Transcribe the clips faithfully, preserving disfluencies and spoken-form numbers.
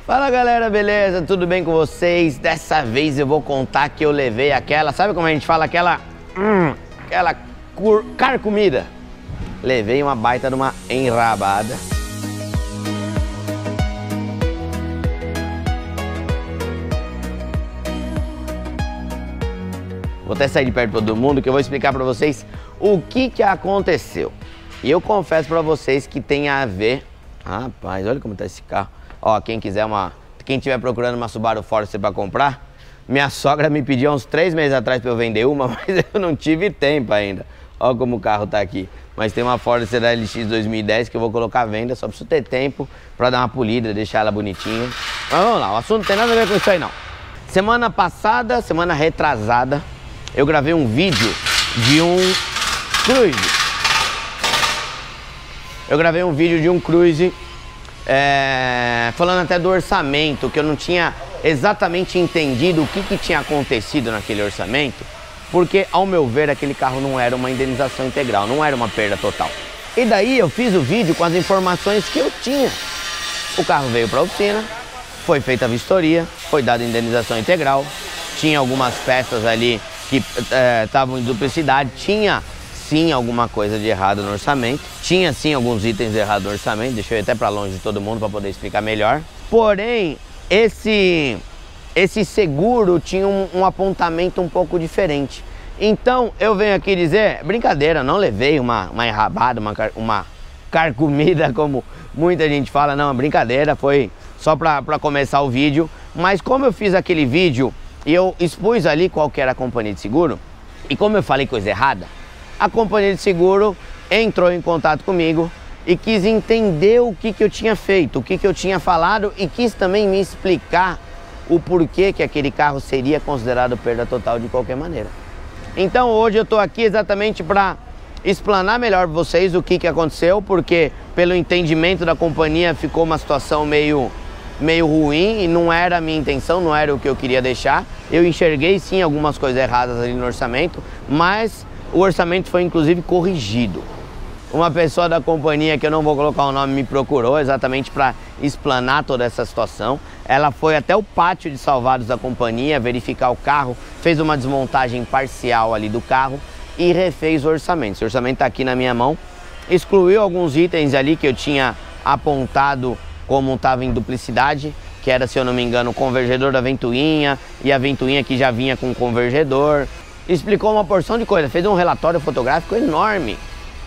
Fala galera, beleza? Tudo bem com vocês? Dessa vez eu vou contar que eu levei aquela, sabe como a gente fala? Aquela, hum, aquela cur, carcomida. Levei uma baita de uma enrabada. Vou até sair de perto de todo mundo que eu vou explicar pra vocês o que que aconteceu. E eu confesso pra vocês que tem a ver... Rapaz, olha como tá esse carro. Ó, quem quiser uma... Quem estiver procurando uma Subaru Forester pra comprar, minha sogra me pediu uns três meses atrás pra eu vender uma, mas eu não tive tempo ainda. Ó como o carro tá aqui. Mas tem uma Forester L X dois mil e dez que eu vou colocar à venda, só preciso ter tempo pra dar uma polida, deixar ela bonitinha. Mas vamos lá, o assunto não tem nada a ver com isso aí não. Semana passada, semana retrasada, eu gravei um vídeo de um cruise. Eu gravei um vídeo de um cruise é, falando até do orçamento, que eu não tinha exatamente entendido o que, que tinha acontecido naquele orçamento, porque ao meu ver aquele carro não era uma indenização integral, não era uma perda total. E daí eu fiz o vídeo com as informações que eu tinha. O carro veio para a oficina, foi feita a vistoria, foi dada indenização integral, tinha algumas peças ali que estavam é, em duplicidade, tinha sim alguma coisa de errado no orçamento, tinha sim alguns itens errados no orçamento, deixa eu ir até para longe de todo mundo para poder explicar melhor. Porém, esse, esse seguro tinha um, um apontamento um pouco diferente. Então eu venho aqui dizer, brincadeira, não levei uma, uma enrabada, uma, uma carcomida como muita gente fala, não, brincadeira, foi só para começar o vídeo. Mas como eu fiz aquele vídeo e eu expus ali qual que era a companhia de seguro, e como eu falei coisa errada, a companhia de seguro entrou em contato comigo e quis entender o que, que eu tinha feito, o que, que eu tinha falado e quis também me explicar o porquê que aquele carro seria considerado perda total de qualquer maneira. Então hoje eu estou aqui exatamente para explanar melhor para vocês o que, que aconteceu, porque pelo entendimento da companhia ficou uma situação meio... meio ruim e não era a minha intenção, não era o que eu queria deixar. Eu enxerguei sim algumas coisas erradas ali no orçamento, mas o orçamento foi inclusive corrigido. Uma pessoa da companhia, que eu não vou colocar o nome, me procurou exatamente para explanar toda essa situação. Ela foi até o pátio de salvados da companhia verificar o carro, fez uma desmontagem parcial ali do carro e refez o orçamento. Esse orçamento está aqui na minha mão, excluiu alguns itens ali que eu tinha apontado como estava em duplicidade, que era, se eu não me engano, o convergedor da ventoinha e a ventoinha que já vinha com o convergedor. Explicou uma porção de coisa, fez um relatório fotográfico enorme,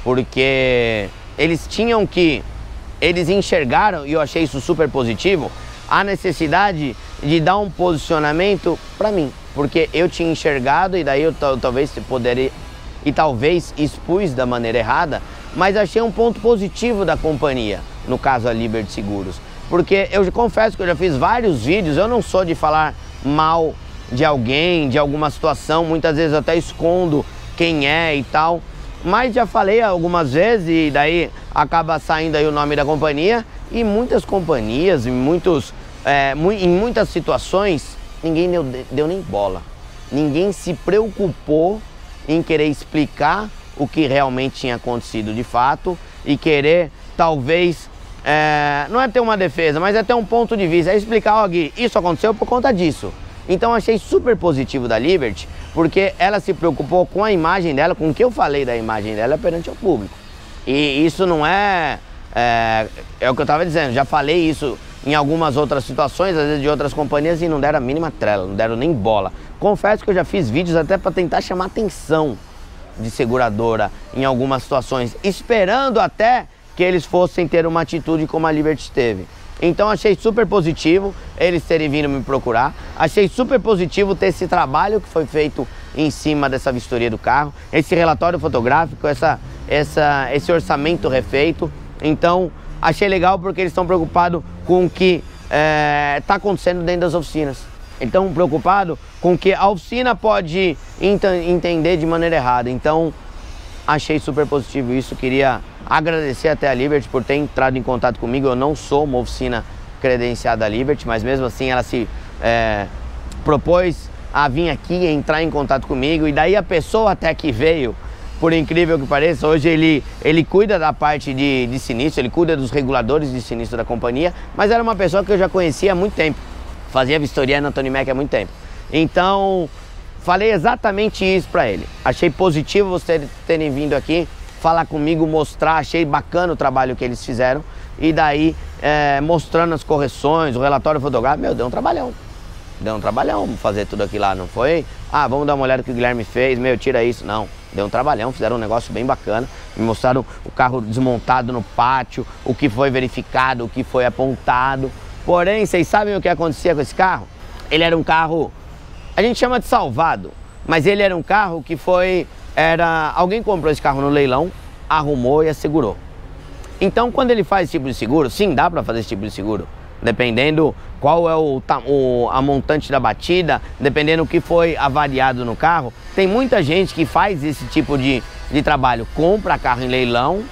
porque eles tinham que, eles enxergaram, e eu achei isso super positivo, a necessidade de dar um posicionamento para mim, porque eu tinha enxergado e daí eu talvez poderia, e talvez expus da maneira errada, mas achei um ponto positivo da companhia, no caso a Liberty Seguros, porque eu confesso que eu já fiz vários vídeos, eu não sou de falar mal de alguém, de alguma situação, muitas vezes eu até escondo quem é e tal, mas já falei algumas vezes e daí acaba saindo aí o nome da companhia, e muitas companhias, em, muitos, é, em muitas situações, ninguém deu, deu nem bola, ninguém se preocupou em querer explicar o que realmente tinha acontecido de fato e querer, talvez, é, não é ter uma defesa, mas é ter um ponto de vista, é explicar, ó Gui, isso aconteceu por conta disso. Então achei super positivo da Liberty, porque ela se preocupou com a imagem dela, com o que eu falei da imagem dela perante ao público. E isso não é, é, é o que eu estava dizendo, já falei isso em algumas outras situações, às vezes de outras companhias, e não deram a mínima trela, não deram nem bola. Confesso que eu já fiz vídeos até para tentar chamar atenção de seguradora em algumas situações, esperando até que eles fossem ter uma atitude como a Liberty teve. Então achei super positivo eles terem vindo me procurar, achei super positivo ter esse trabalho que foi feito em cima dessa vistoria do carro, esse relatório fotográfico, essa, essa, esse orçamento refeito. Então achei legal porque eles estão preocupados com o que está é, acontecendo dentro das oficinas. Então preocupado com o que a oficina pode ent entender de maneira errada. Então achei super positivo isso, queria agradecer até a Liberty por ter entrado em contato comigo. Eu não sou uma oficina credenciada à Liberty, mas mesmo assim ela se é, propôs a vir aqui e entrar em contato comigo. E daí a pessoa até que veio por incrível que pareça. Hoje ele, ele cuida da parte de, de sinistro, ele cuida dos reguladores de sinistro da companhia, mas era uma pessoa que eu já conhecia há muito tempo. Fazia vistoria na Tony Mac há muito tempo. Então, falei exatamente isso para ele. Achei positivo vocês terem vindo aqui falar comigo, mostrar, achei bacana o trabalho que eles fizeram. E daí, é, mostrando as correções, o relatório fotográfico, meu, deu um trabalhão. Deu um trabalhão fazer tudo aquilo lá, não foi? Ah, vamos dar uma olhada que o Guilherme fez, meu, tira isso. Não, deu um trabalhão, fizeram um negócio bem bacana. Me mostraram o carro desmontado no pátio, o que foi verificado, o que foi apontado. Porém, vocês sabem o que acontecia com esse carro? Ele era um carro, a gente chama de salvado, mas ele era um carro que foi, era, alguém comprou esse carro no leilão, arrumou e assegurou. Então, quando ele faz esse tipo de seguro, sim, dá para fazer esse tipo de seguro. Dependendo qual é o, o, a montante da batida, dependendo o que foi avaliado no carro. Tem muita gente que faz esse tipo de, de trabalho, compra carro em leilão.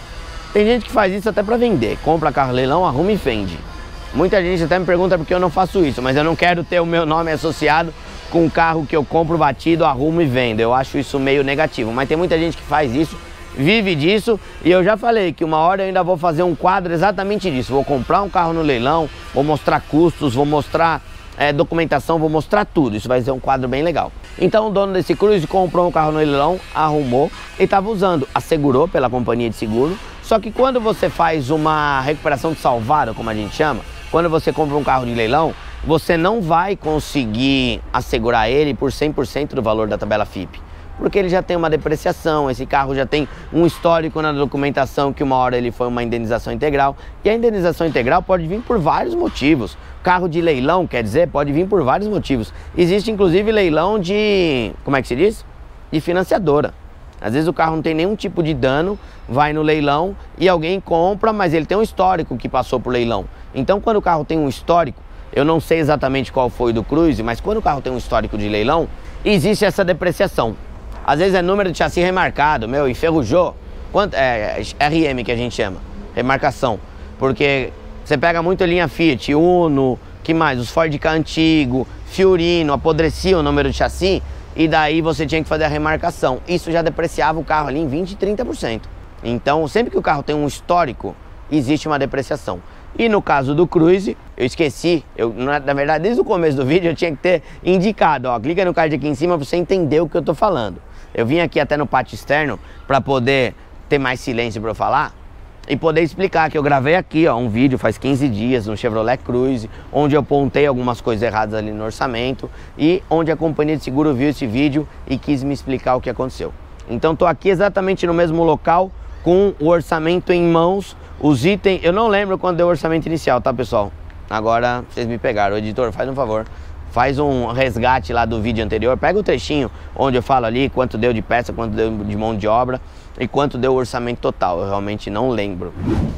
Tem gente que faz isso até para vender, compra carro em leilão, arruma e vende. Muita gente até me pergunta por que eu não faço isso, mas eu não quero ter o meu nome associado com um carro que eu compro batido, arrumo e vendo. Eu acho isso meio negativo, mas tem muita gente que faz isso, vive disso, e eu já falei que uma hora eu ainda vou fazer um quadro exatamente disso. Vou comprar um carro no leilão, vou mostrar custos, vou mostrar é, documentação, vou mostrar tudo. Isso vai ser um quadro bem legal. Então o dono desse Cruze comprou um carro no leilão, arrumou e estava usando, assegurou pela companhia de seguro. Só que quando você faz uma recuperação de salvado, como a gente chama, quando você compra um carro de leilão, você não vai conseguir assegurar ele por cem por cento do valor da tabela F I P. Porque ele já tem uma depreciação, esse carro já tem um histórico na documentação que uma hora ele foi uma indenização integral. E a indenização integral pode vir por vários motivos. Carro de leilão, quer dizer, pode vir por vários motivos. Existe inclusive leilão de, como é que se diz? De financiadora. Às vezes o carro não tem nenhum tipo de dano, vai no leilão e alguém compra, mas ele tem um histórico que passou por leilão. Então quando o carro tem um histórico, eu não sei exatamente qual foi do Cruze, mas quando o carro tem um histórico de leilão, existe essa depreciação. Às vezes é número de chassi remarcado, meu, enferrujou. Quanto, é, R M que a gente chama, remarcação. Porque você pega muito linha Fiat, Uno, que mais? Os Ford Ka antigo, Fiorino, apodrecia o número de chassi e daí você tinha que fazer a remarcação. Isso já depreciava o carro ali em vinte, trinta por cento. Então, sempre que o carro tem um histórico, existe uma depreciação. E no caso do Cruze, eu esqueci, eu, na, na verdade, desde o começo do vídeo eu tinha que ter indicado, ó, clica no card aqui em cima para você entender o que eu tô falando. Eu vim aqui até no pátio externo para poder ter mais silêncio para eu falar e poder explicar que eu gravei aqui, ó, um vídeo faz quinze dias no Chevrolet Cruze, onde eu pontei algumas coisas erradas ali no orçamento e onde a companhia de seguro viu esse vídeo e quis me explicar o que aconteceu. Então tô aqui exatamente no mesmo local com o orçamento em mãos, os itens, eu não lembro quando deu o orçamento inicial, tá pessoal? Agora vocês me pegaram, o editor, faz um favor. Faz um resgate lá do vídeo anterior, pega o trechinho onde eu falo ali quanto deu de peça, quanto deu de mão de obra e quanto deu o orçamento total, eu realmente não lembro.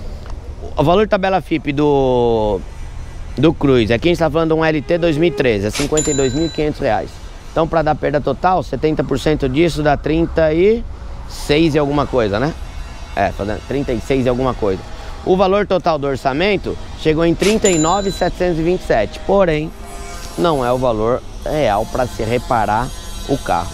O valor de tabela F I P do, do Cruze, aqui a gente está falando de um L T dois mil e treze, é cinquenta e dois mil e quinhentos reais. Então para dar perda total, setenta por cento disso dá trinta e seis e alguma coisa, né? É, fazendo trinta e seis e alguma coisa. O valor total do orçamento chegou em trinta e nove mil setecentos e vinte e sete, porém não é o valor real para se reparar o carro.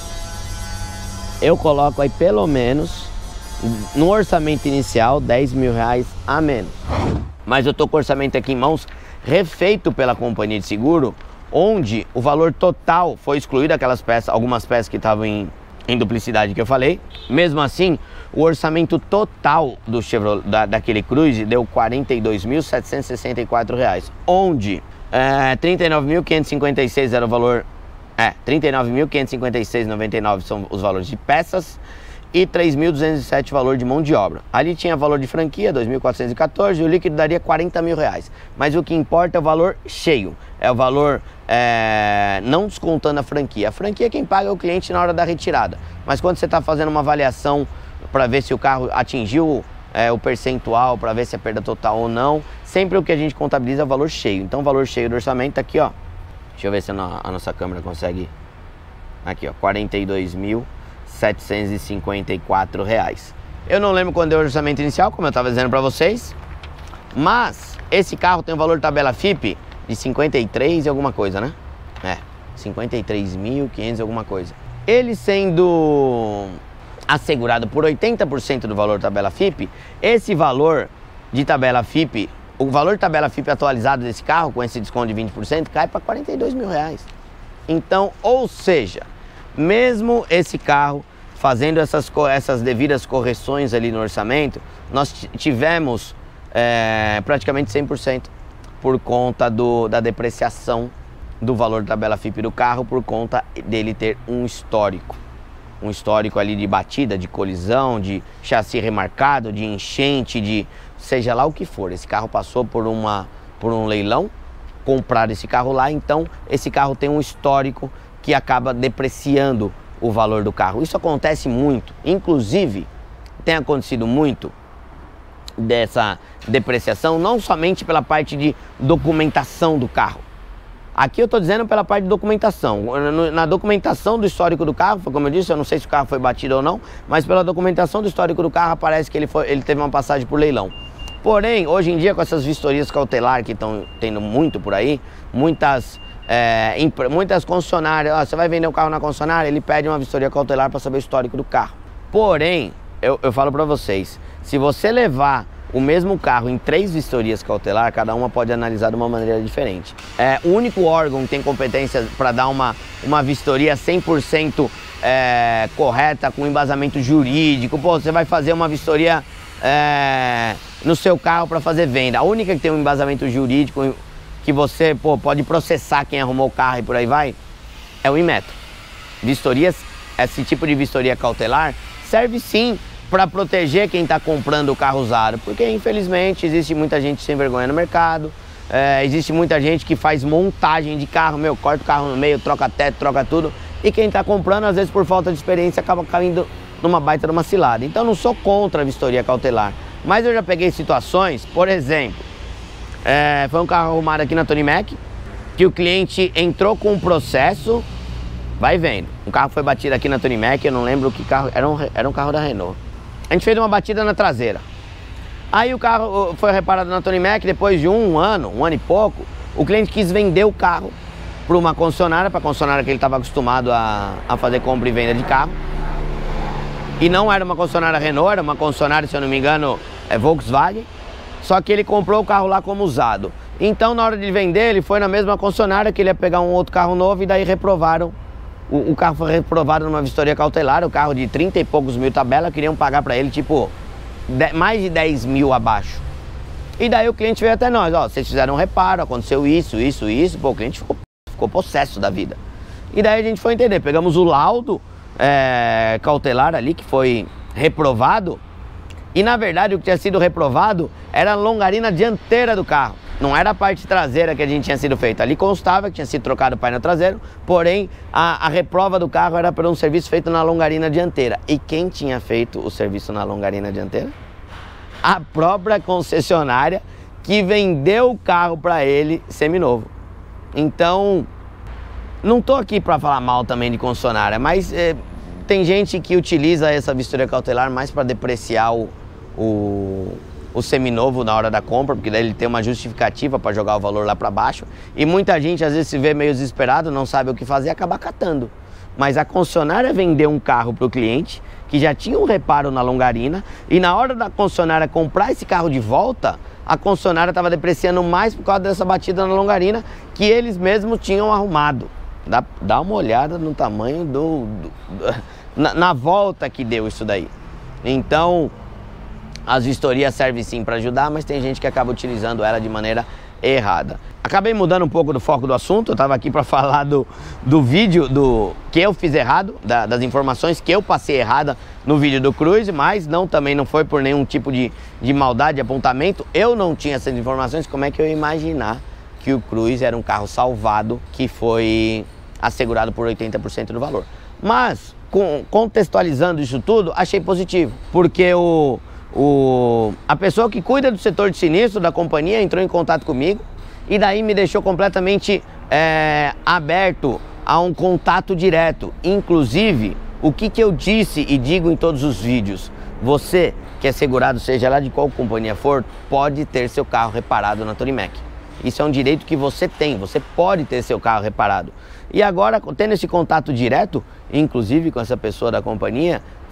Eu coloco aí pelo menos no orçamento inicial dez mil reais a menos. Mas eu tô com o orçamento aqui em mãos refeito pela companhia de seguro, onde o valor total foi excluído aquelas peças, algumas peças que estavam em, em duplicidade que eu falei. Mesmo assim, o orçamento total do Chevrolet, da, daquele Cruze deu quarenta e dois mil setecentos e sessenta e quatro reais, onde É, trinta e nove mil quinhentos e cinquenta e seis era o valor, é, trinta e nove mil quinhentos e cinquenta e seis reais e noventa e nove centavos são os valores de peças e três mil duzentos e sete reais o valor de mão de obra. Ali tinha valor de franquia, dois mil quatrocentos e quatorze, e o líquido daria quarenta mil reais. Mas o que importa é o valor cheio, é o valor é, não descontando a franquia. A franquia quem paga é o cliente na hora da retirada. Mas quando você está fazendo uma avaliação para ver se o carro atingiu É, o percentual para ver se é perda total ou não, sempre o que a gente contabiliza é o valor cheio. Então o valor cheio do orçamento tá aqui, ó. Deixa eu ver se a, no, a nossa câmera consegue. Aqui, ó, quarenta e dois mil setecentos e cinquenta e quatro reais. Eu não lembro quando deu o orçamento inicial, como eu estava dizendo para vocês, mas esse carro tem um valor de tabela F I P de cinquenta e três e alguma coisa, né? É, cinquenta e três mil e quinhentos e alguma coisa. Ele sendo assegurado por oitenta por cento do valor tabela F I P, esse valor de tabela F I P, o valor de tabela F I P atualizado desse carro, com esse desconto de vinte por cento, cai para quarenta e dois mil reais. Então, ou seja, mesmo esse carro fazendo essas, essas devidas correções ali no orçamento, nós tivemos é, praticamente cem por cento por conta do, da depreciação do valor da tabela F I P do carro, por conta dele ter um histórico. Um histórico ali de batida, de colisão, de chassi remarcado, de enchente, de seja lá o que for. Esse carro passou por, uma, por um leilão, compraram esse carro lá, então esse carro tem um histórico que acaba depreciando o valor do carro. Isso acontece muito, inclusive tem acontecido muito dessa depreciação, não somente pela parte de documentação do carro. Aqui eu estou dizendo pela parte de documentação. Na documentação do histórico do carro, como eu disse, eu não sei se o carro foi batido ou não, mas pela documentação do histórico do carro aparece que ele, foi, ele teve uma passagem por leilão. Porém, hoje em dia, com essas vistorias cautelares que estão tendo muito por aí, muitas, é, muitas concessionárias, ó, você vai vender um carro na concessionária, ele pede uma vistoria cautelar para saber o histórico do carro. Porém, eu, eu falo para vocês, se você levar o mesmo carro em três vistorias cautelares, cada uma pode analisar de uma maneira diferente. É, o único órgão que tem competência para dar uma, uma vistoria cem por cento é, correta, com embasamento jurídico, pô, você vai fazer uma vistoria é, no seu carro para fazer venda. A única que tem um embasamento jurídico que você pô, pode processar quem arrumou o carro e por aí vai, é o Inmetro. Vistorias, esse tipo de vistoria cautelar serve sim para proteger quem está comprando o carro usado, porque infelizmente existe muita gente sem vergonha no mercado, é, existe muita gente que faz montagem de carro, meu, corta o carro no meio, troca teto, troca tudo, e quem está comprando, às vezes por falta de experiência, acaba caindo numa baita numa cilada. Então não sou contra a vistoria cautelar, mas eu já peguei situações, por exemplo, é, foi um carro arrumado aqui na Tony Mac, que o cliente entrou com um processo, vai vendo, um carro foi batido aqui na Tony Mac, eu não lembro que carro, era um, era um carro da Renault. A gente fez uma batida na traseira. Aí o carro foi reparado na Tony Mac, depois de um ano, um ano e pouco, o cliente quis vender o carro para uma concessionária, para a concessionária que ele estava acostumado a, a fazer compra e venda de carro. E não era uma concessionária Renault, era uma concessionária, se eu não me engano, é Volkswagen. Só que ele comprou o carro lá como usado. Então, na hora de vender, ele foi na mesma concessionária que ele ia pegar um outro carro novo e daí reprovaram. O, o carro foi reprovado numa vistoria cautelar, o carro de trinta e poucos mil tabela, queriam pagar para ele, tipo, de, mais de dez mil abaixo. E daí o cliente veio até nós, ó, vocês fizeram um reparo, aconteceu isso, isso, isso, pô, o cliente ficou, ficou possesso da vida. E daí a gente foi entender, pegamos o laudo é, cautelar ali, que foi reprovado, e na verdade o que tinha sido reprovado era a longarina dianteira do carro. Não era a parte traseira que a gente tinha sido feito. Ali constava que tinha sido trocado o painel traseiro, porém a, a reprova do carro era por um serviço feito na longarina dianteira. E quem tinha feito o serviço na longarina dianteira? A própria concessionária que vendeu o carro para ele seminovo. Então, não estou aqui para falar mal também de concessionária, mas é, tem gente que utiliza essa vistoria cautelar mais para depreciar o... o o seminovo na hora da compra, porque daí ele tem uma justificativa para jogar o valor lá para baixo, e muita gente às vezes se vê meio desesperado, não sabe o que fazer e acaba catando. Mas a concessionária vendeu um carro para o cliente que já tinha um reparo na longarina, e na hora da concessionária comprar esse carro de volta, a concessionária estava depreciando mais por causa dessa batida na longarina que eles mesmos tinham arrumado. Dá, dá uma olhada no tamanho do... do na, na volta que deu isso daí. Então, as vistorias servem sim para ajudar, mas tem gente que acaba utilizando ela de maneira errada. Acabei mudando um pouco do foco do assunto, eu estava aqui para falar do, do vídeo do que eu fiz errado, da, das informações que eu passei errada no vídeo do Cruze, mas não, também não foi por nenhum tipo de, de maldade, de apontamento. Eu não tinha essas informações, como é que eu ia imaginar que o Cruze era um carro salvado que foi assegurado por oitenta por cento do valor? Mas, com, contextualizando isso tudo, achei positivo, porque o... O, a pessoa que cuida do setor de sinistro da companhia entrou em contato comigo e daí me deixou completamente é, aberto a um contato direto. Inclusive, o que, que eu disse e digo em todos os vídeos: você que é segurado, seja lá de qual companhia for, pode ter seu carro reparado na Tony Mac. Isso é um direito que você tem, você pode ter seu carro reparado. E agora, tendo esse contato direto, inclusive com essa pessoa da companhia,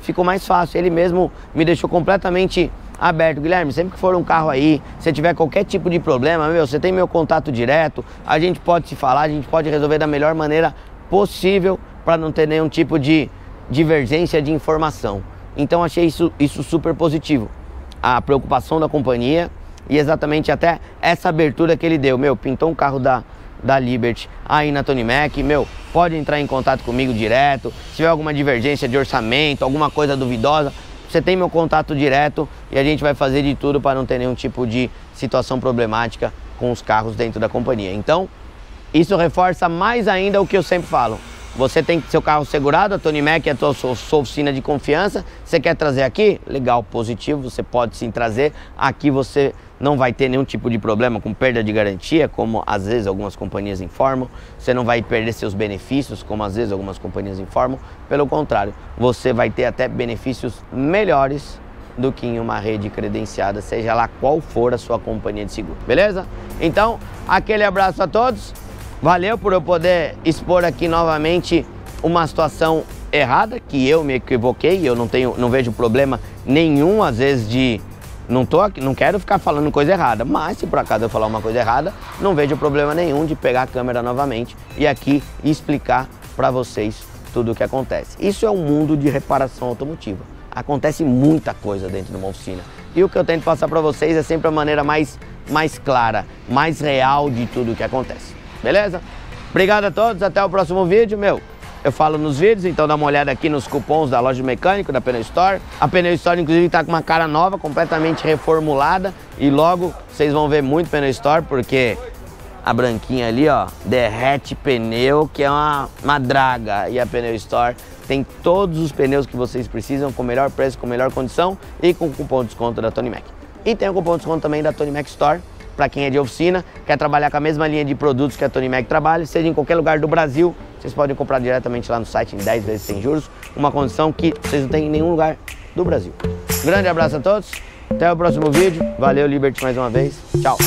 ficou mais fácil. Ele mesmo me deixou completamente aberto. Guilherme, sempre que for um carro aí, se tiver qualquer tipo de problema, meu, você tem meu contato direto, a gente pode se falar, a gente pode resolver da melhor maneira possível para não ter nenhum tipo de divergência de informação. Então achei isso, isso super positivo. A preocupação da companhia e exatamente até essa abertura que ele deu. Meu, pintou um carro da, da Liberty aí na Tony Mac, meu, pode entrar em contato comigo direto. Se tiver alguma divergência de orçamento, alguma coisa duvidosa, você tem meu contato direto e a gente vai fazer de tudo para não ter nenhum tipo de situação problemática com os carros dentro da companhia. Então, isso reforça mais ainda o que eu sempre falo. Você tem seu carro segurado, a Tony Mac é a tua, sua, sua oficina de confiança. Você quer trazer aqui? Legal, positivo, você pode sim trazer. Aqui você não vai ter nenhum tipo de problema com perda de garantia, como às vezes algumas companhias informam. Você não vai perder seus benefícios, como às vezes algumas companhias informam. Pelo contrário, você vai ter até benefícios melhores do que em uma rede credenciada, seja lá qual for a sua companhia de seguro. Beleza? Então, aquele abraço a todos. Valeu por eu poder expor aqui novamente uma situação errada, que eu me equivoquei, eu não tenho, não vejo problema nenhum, às vezes, de... Não, tô aqui, não quero ficar falando coisa errada, mas se por acaso eu falar uma coisa errada, não vejo problema nenhum de pegar a câmera novamente e aqui explicar para vocês tudo o que acontece. Isso é um mundo de reparação automotiva. Acontece muita coisa dentro de uma oficina. E o que eu tento passar para vocês é sempre a maneira mais, mais clara, mais real de tudo o que acontece. Beleza? Obrigado a todos, até o próximo vídeo, meu. Eu falo nos vídeos, então dá uma olhada aqui nos cupons da loja de mecânico, da Pneu Store. A Pneu Store, inclusive, tá com uma cara nova, completamente reformulada. E logo vocês vão ver muito Pneu Store, porque a branquinha ali, ó, derrete pneu, que é uma, uma draga. E a Pneu Store tem todos os pneus que vocês precisam, com melhor preço, com melhor condição e com cupom de desconto da Tony Mac. E tem o cupom de desconto também da Tony Mac Store, para quem é de oficina, quer trabalhar com a mesma linha de produtos que a Tony Mac trabalha, seja em qualquer lugar do Brasil, vocês podem comprar diretamente lá no site em dez vezes sem juros, uma condição que vocês não têm em nenhum lugar do Brasil. Grande abraço a todos, até o próximo vídeo, valeu Liberty mais uma vez, tchau,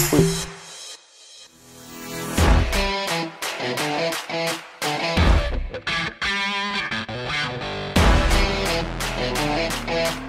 fui.